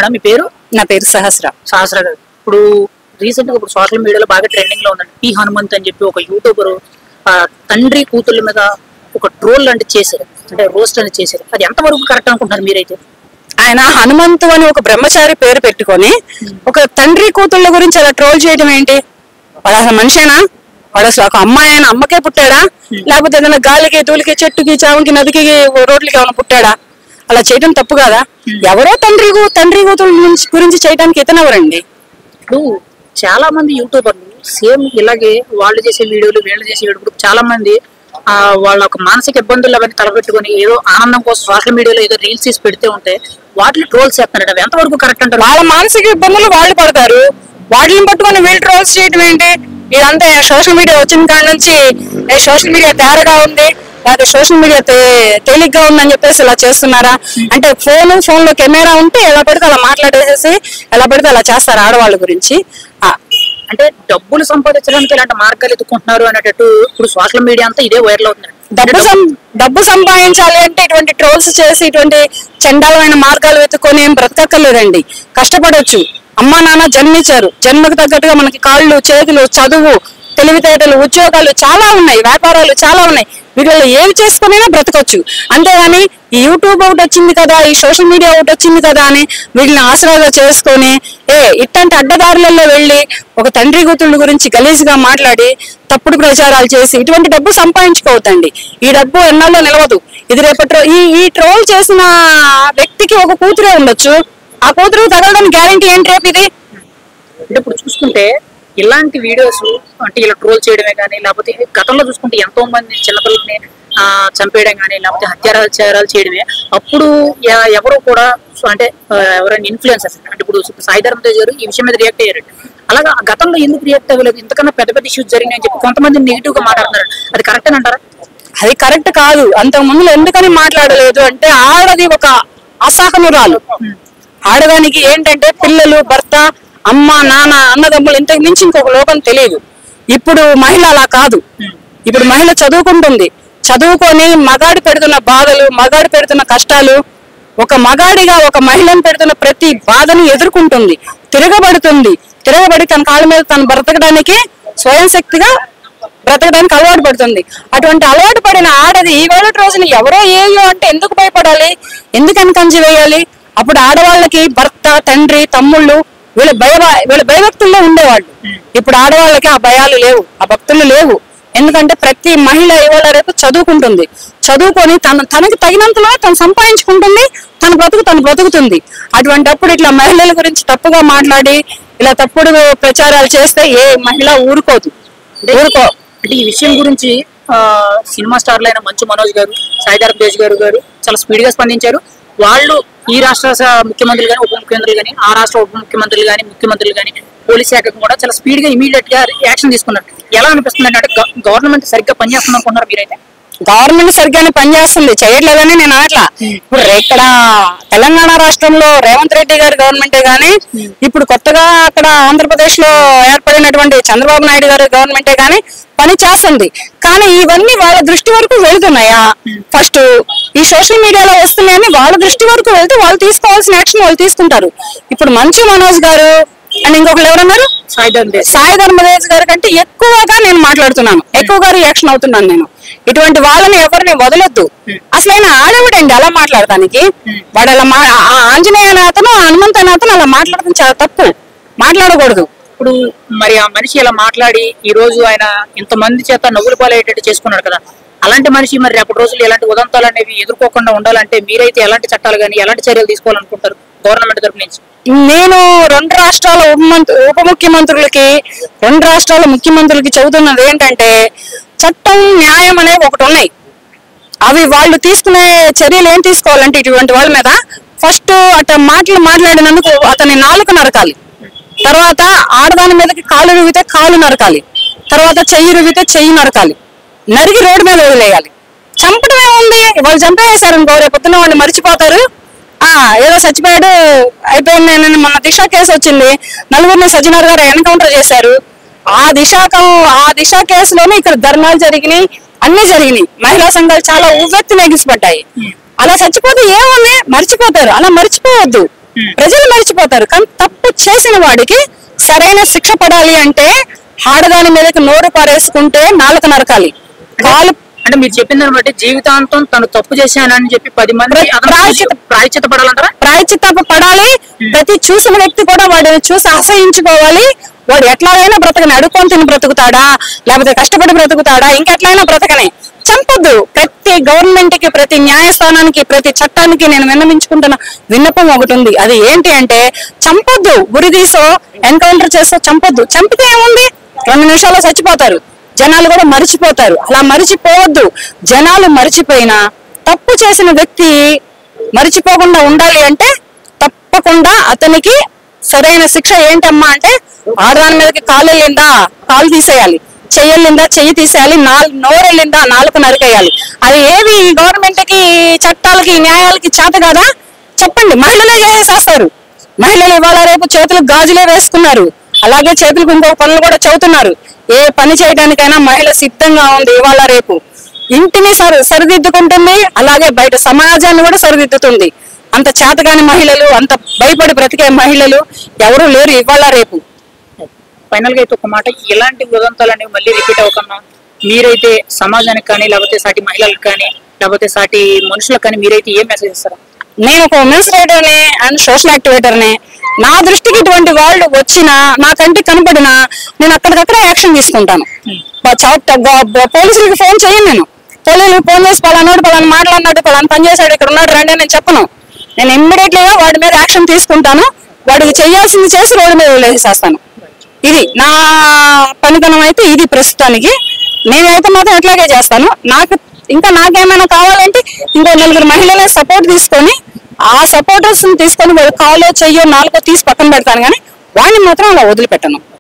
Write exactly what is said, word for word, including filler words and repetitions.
అక్క మీ పేరు? నా పేరు సహస్ర. సహస్ర గారు, ఇప్పుడు రీసెంట్ గా ఇప్పుడు సోషల్ మీడియాలో బాగా ట్రెండింగ్ లో ఉందండి పి హనుమంత్ అని చెప్పి ఒక యూట్యూబర్ తండ్రి కూతుళ్ళ మీద ఒక ట్రోల్ అంటే చేశారు, అంటే రోస్ట్ అని చేశారు. అది ఎంతవరకు కరెక్ట్ అనుకుంటున్నారు మీరైతే? ఆయన హనుమంతు అని ఒక బ్రహ్మచారి పేరు పెట్టుకొని ఒక తండ్రి కూతుళ్ళ గురించి అలా ట్రోల్ చేయడం ఏంటి? వాడు అసలు మనిషేనా? వాడు అసలు ఒక అమ్మాయి అయినా అమ్మకే పుట్టాడా, లేకపోతే ఏదైనా గాలికి తూలికి చెట్టుకి చావుకి నదికి రోడ్లకి ఏమైనా పుట్టాడా? అలా చేయడం తప్పు కదా. ఎవరో తండ్రి తండ్రి కూతుళ్ళ గురించి చేయడానికి ఇతను ఎవరండి? ఇప్పుడు చాలా మంది యూట్యూబర్లు సేమ్ ఇలాగే వాళ్ళు చేసే వీడియోలు వీళ్ళు చేసే వీడియో చాలా మంది ఆ వాళ్ళ ఒక మానసిక ఇబ్బందులు అవన్నీ తలపెట్టుకుని ఏదో ఆనందం కోసం సోషల్ మీడియాలో ఏదో రీల్స్ తీసి పెడితే ఉంటే వాటిని ట్రోల్స్ చేస్తున్నారు. అవి ఎంతవరకు కరెక్ట్ అంటారు? వాళ్ళ మానసిక ఇబ్బందులు వాళ్ళు పడతారు, వాటిని పట్టుకొని వీళ్ళు ట్రోల్స్ చేయడం ఏంటి? ఇదంతా సోషల్ మీడియా వచ్చిన కాడ నుంచి సోషల్ మీడియా తేరగా ఉంది, లేదా సోషల్ మీడియా తేలిగ్గా ఉందని చెప్పేసి ఇలా చేస్తున్నారా? అంటే ఫోన్ ఫోన్ లో కెమెరా ఉంటే ఎలా పడితే అలా మాట్లాడేసేసి ఎలా పడితే అలా చేస్తారు ఆడవాళ్ళ గురించి. అంటే డబ్బులు సంపాదించడానికి ఇలాంటి మార్గాలు ఎత్తుకుంటున్నారు అనేటట్టు ఇప్పుడు సోషల్ మీడియా అంతా ఇదే వైరల్ అవుతుంది. డబ్బు డబ్బు సంపాదించాలి అంటే ఇటువంటి ట్రోల్స్ చేసి ఇటువంటి చండాలమైన మార్గాలు వెతుక్కొని ఏం బ్రతకక్కర్లేదండి. కష్టపడవచ్చు. అమ్మా నాన్న జన్మించారు, జన్మకు తగ్గట్టుగా మనకి కాళ్ళు చేతులు చదువు తెలివితేటలు ఉద్యోగాలు చాలా ఉన్నాయి, వ్యాపారాలు చాలా ఉన్నాయి. వీటిలో ఏవి చేసుకునైనా బ్రతకొచ్చు. అంతేగాని ఈ యూట్యూబ్ ఒకటి వచ్చింది కదా, ఈ సోషల్ మీడియా ఒకటి వచ్చింది కదా అని వీటిని ఆసరాగా చేసుకొని ఏ ఇట్టంటి అడ్డదారులలో వెళ్ళి ఒక తండ్రి కూతుళ్ళ గురించి గలీజ్గా మాట్లాడి తప్పుడు ప్రచారాలు చేసి ఇటువంటి డబ్బు సంపాదించుకోవద్దండి. ఈ డబ్బు ఎన్నాళ్ళో నిలవదు. ఇది రేపటి ఈ ఈ ట్రోల్ చేసిన వ్యక్తికి ఒక కూతురే ఉండొచ్చు, ఆ కూతురు తగలడానికి గ్యారంటీ ఏంటి రేపు ఇది? అంటే ఇప్పుడు చూసుకుంటే ఇలాంటి వీడియోస్ అంటే ఇలా ట్రోల్ చేయడమే కానీ, లేకపోతే గతంలో చూసుకుంటే ఎంతో మంది చిన్నపిల్లల్ని ఆ చంపేయడం కానీ, లేకపోతే హత్యాచారాలు చేయడమే. అప్పుడు ఎవరు కూడా అంటే ఎవరైనా ఇన్ఫ్లుయెన్సర్స్ అంటే ఇప్పుడు సాయి ధరమ్ తేజ్ గారు ఈ విషయం మీద రియాక్ట్ అయ్యారు. అలాగా గతంలో ఎందుకు రియాక్ట్ అవ్వలేదు? ఇంతకన్నా పెద్ద పెద్ద ఇష్యూస్ జరిగినాయని చెప్పి కొంతమంది నెగిటివ్ గా మాట్లాడుతున్నారు. అది కరెక్ట్ అని అంటారా? అది కరెక్ట్ కాదు. అంతకు ముందు ఎందుకని మాట్లాడలేదు అంటే ఆడది ఒక అసహనురాలు. ఆడదానికి ఏంటంటే పిల్లలు, భర్త, అమ్మ, నాన్న, అన్నదమ్ములు ఇంతకు మించి ఇంకొక లోకం తెలియదు. ఇప్పుడు మహిళ అలా కాదు. ఇప్పుడు మహిళ చదువుకుంటుంది, చదువుకొని మగాడి పెడుతున్న బాధలు, మగాడి పెడుతున్న కష్టాలు, ఒక మగాడిగా ఒక మహిళను పెడుతున్న ప్రతి బాధను ఎదుర్కొంటుంది, తిరగబడుతుంది. తిరగబడి తన కాళ్ళ మీద తను బ్రతకడానికి స్వయం శక్తిగా బ్రతకడానికి అలవాటు పడుతుంది. అటువంటి అలవాటు పడిన ఆడది ఈ వేళ రోజున ఎవరో ఏయో అంటే ఎందుకు భయపడాలి? ఎందుకు వెనకంజి వేయాలి? అప్పుడు ఆడవాళ్ళకి భర్త, తండ్రి, తమ్ముళ్ళు వీళ్ళ భయ వీళ్ళ భయభక్తుల్లో ఉండేవాళ్ళు. ఇప్పుడు ఆడవాళ్ళకి ఆ భయాలు లేవు, ఆ భక్తులు లేవు. ఎందుకంటే ప్రతి మహిళ ఇవాళ రేపు చదువుకుంటుంది, చదువుకొని తన తనకి తగినంతలో తను సంపాదించుకుంటుంది, తన బ్రతుకు తను బ్రతుకుతుంది. అటువంటి అప్పుడు ఇట్లా మహిళల గురించి తప్పుగా మాట్లాడి ఇలా తప్పుడు ప్రచారాలు చేస్తే ఏ మహిళ ఊరుకోదు ఊరుకో అంటే ఈ విషయం గురించి ఆ సినిమా స్టార్లు అయిన మంచు మనోజ్ గారు, సాయి ధరమ్ తేజ్ గారు గారు చాలా స్పీడ్ గా స్పందించారు. వాళ్ళు ఈ రాష్ట్ర ముఖ్యమంత్రులు కానీ ఉప ముఖ్యమంత్రులు కానీ, ఆ రాష్ట్ర ఉప ముఖ్యమంత్రులు కానీ ముఖ్యమంత్రులు కానీ పోలీస్ శాఖకు కూడా చాలా స్పీడ్ గా ఇమీడియట్ గా యాక్షన్ తీసుకున్నారు. ఎలా అనిపిస్తుంది అంటే గవర్నమెంట్ సరిగ్గా పనిచేస్తుంది అనుకుంటున్నారు మీరైతే? గవర్నమెంట్ సరిగ్గానే పనిచేస్తుంది, చేయట్లేదని నేను అనట్లా. ఇప్పుడు ఇక్కడ తెలంగాణ రాష్ట్రంలో రేవంత్ రెడ్డి గారి గవర్నమెంటే గానీ, ఇప్పుడు కొత్తగా అక్కడ ఆంధ్రప్రదేశ్ లో ఏర్పడినటువంటి చంద్రబాబు నాయుడు గారి గవర్నమెంటే గానీ పని చేస్తుంది. కానీ ఇవన్నీ వాళ్ళ దృష్టి వరకు వెళ్తున్నాయా? ఫస్ట్ ఈ సోషల్ మీడియాలో వస్తున్నాయని వాళ్ళ దృష్టి వరకు వెళ్తే వాళ్ళు తీసుకోవాల్సిన యాక్షన్ వాళ్ళు తీసుకుంటారు. ఇప్పుడు మంచు మనోజ్ గారు అండ్ ఇంకొకరు ఎవరన్నారు, సాయి ధరమ్ తేజ్ సాయి ధరమ్ తేజ్ గారి కంటే ఎక్కువగా నేను మాట్లాడుతున్నాను, ఎక్కువగా రియాక్షన్ అవుతున్నాను నేను. ఇటువంటి వాళ్ళని ఎవరిని వదలొద్దు. అసలు ఆయన ఆడవిడండి అలా మాట్లాడటానికి. వాడు అలా మా ఆంజనేయ అతను హనుమంత్ అనే అతను అలా మాట్లాడటం చాలా తప్పు, మాట్లాడకూడదు. ఇప్పుడు మరి ఆ మనిషి ఇలా మాట్లాడి ఈ రోజు ఆయన ఇంతమంది చేత నవ్వులు పాలయ్యేటట్టు చేసుకున్నాడు కదా, అలాంటి మనిషి మరి రేపటి రోజులు ఎలాంటి ఉదంతాలు అనేవి ఎదుర్కోకుండా ఉండాలంటే మీరైతే ఎలాంటి చట్టాలు కానీ ఎలాంటి చర్యలు తీసుకోవాలనుకుంటారు గవర్నమెంట్ తరఫు నుంచి? నేను రెండు రాష్ట్రాల ఉప ఉప ముఖ్యమంత్రులకి రెండు రాష్ట్రాల ముఖ్యమంత్రులకి చెబుతున్నది ఏంటంటే చట్టం న్యాయం అనేవి ఒకటి ఉన్నాయి. అవి వాళ్ళు తీసుకునే చర్యలు ఏం తీసుకోవాలంటే ఇటువంటి వాళ్ళ మీద ఫస్ట్ అట మాటలు మాట్లాడినందుకు అతని నాలుక నరకాలి, తర్వాత ఆడదాని మీదకి కాలు రువితే కాలు నరకాలి, తర్వాత చెయ్యి రువితే చెయ్యి నరకాలి, నరిగి రోడ్డు మీద వదిలేయాలి. చంపడమే ఉంది, వాళ్ళు చంపేసారనుకో రేపు పొద్దున్న వాళ్ళు మర్చిపోతారు. ఆ ఏదో చచ్చిపోయాడు అయిపోయింది. నేను మొన్న దిశ కేసు వచ్చింది, నలుగురిని సజ్జనార్ గారు ఎన్కౌంటర్ చేశారు. ఆ దిశ ఆ దిశ కేసులోనే ఇక్కడ ధర్నాలు జరిగినాయి, అన్ని జరిగినాయి. మహిళా సంఘాలు చాలా ఉవ్వెత్తున ఎగిసిపడ్డాయి. అలా చచ్చిపోతే ఏముంది, మర్చిపోతారు. అలా మర్చిపోవద్దు. ప్రజలు మర్చిపోతారు. కానీ తప్పు చేసిన వాడికి సరైన శిక్ష పడాలి అంటే ఆడదాని మీదకి నోరు పారేసుకుంటే నాలుక నరకాలి. కాలు అంటే మీరు చెప్పిన దాన్ని బట్టి జీవితాంతం తను తప్పు చేశానని చెప్పి పది మంది ప్రాయచిత పడాలంటారా? ప్రాయచిత పడాలి. ప్రతి చూసిన వ్యక్తి కూడా వాడిని చూసి అసహించుకోవాలి. వాడు ఎట్లాగైనా బ్రతకని, అడుక్కొని తిని బ్రతుకుతాడా లేకపోతే కష్టపడి బ్రతుకుతాడా, ఇంకెట్లయినా బ్రతకని. చంపొద్దు. ప్రతి గవర్నమెంట్ కి, ప్రతి న్యాయస్థానానికి, ప్రతి చట్టానికి నేను విన్నవించుకుంటున్న విన్నపం ఒకటి ఉంది. అది ఏంటి అంటే చంపొద్దు. గురి తీసో ఎన్కౌంటర్ చేసో చంపొద్దు. చంపితే ఏముంది, రెండు నిమిషాల్లో చచ్చిపోతారు. జనాలు కూడా మరిచిపోతారు. అలా మరిచిపోవద్దు. జనాలు మరిచిపోయినా తప్పు చేసిన వ్యక్తి మరిచిపోకుండా ఉండాలి అంటే తప్పకుండా అతనికి సరైన శిక్ష ఏంటమ్మా అంటే ఆడదాని మీదకి కాలు వెళ్ళిందా కాలు తీసేయాలి, చెయ్యి వెళ్ళిందా చెయ్యి తీసేయాలి, నాలుగు నోరు వెళ్ళిందా నాలుగు నరికేయాలి. అది ఏవి గవర్నమెంట్ కి, చట్టాలకి, న్యాయాలకి చేత కదా చెప్పండి. మహిళలే చేసేస్తారు. మహిళలు ఇవాళ రేపు చేతులకు గాజులే వేసుకున్నారు. అలాగే చేతులకు ఇంకొక పనులు కూడా చదువుతున్నారు. ఏ పని చేయడానికైనా మహిళ సిద్ధంగా ఉంది ఇవాళ రేపు. ఇంటిని సరి సరిదిద్దుకుంటుంది, అలాగే బయట సమాజాన్ని కూడా సరిదిద్దుతుంది. అంత చేతగాని మహిళలు, అంత భయపడి బ్రతికే మహిళలు ఎవరు లేరు ఇవాళ రేపు. ఫైనల్ గా అయితే ఒక మాట, ఇలాంటి ఉదంతాలు అనేవి మళ్ళీ రిపీట్ అవ్వకన్నా మీరైతే సమాజానికి కానీ, లేకపోతే సాటి మహిళలకు కానీ, లేకపోతే సాటి మనుషులకు కానీ మీరైతే ఏం మెసేజ్ ఇస్తారా? నేను ఒక ఉమెన్స్ రైటర్ని అండ్ సోషల్ యాక్టివేటర్ని. నా దృష్టికి ఇటువంటి వాళ్ళు వచ్చినా, నా కంటికి కనపడినా నేను అక్కడికక్కడ యాక్షన్ తీసుకుంటాను. పోలీసులకి ఫోన్ చేయను. నేను పోలీసులకు ఫోన్ చేసి పలానాడు పలానా మాట్లాడినాడు, పలానా పని చేశాడు, ఇక్కడ ఉన్నాడు రండి నేను చెప్పను. నేను ఇమ్మీడియట్లీగా వాడి మీద యాక్షన్ తీసుకుంటాను. వాడికి చేయాల్సింది చేసి రోడ్డు మీద వదిలేసేస్తాను. ఇది నా పనితనం అయితే ఇది ప్రస్తుతానికి. నేనైతే మాత్రం ఎట్లాగే చేస్తాను. నాకు ఇంకా నాకేమైనా కావాలంటే ఇంకో నలుగురు మహిళలే సపోర్ట్ తీసుకొని, ఆ సపోర్టర్స్ తీసుకొని కాలో చెయ్యో నాలుగో తీసి పక్కన పెడతాను, కానీ వాడిని మాత్రం అలా వదిలిపెట్టను.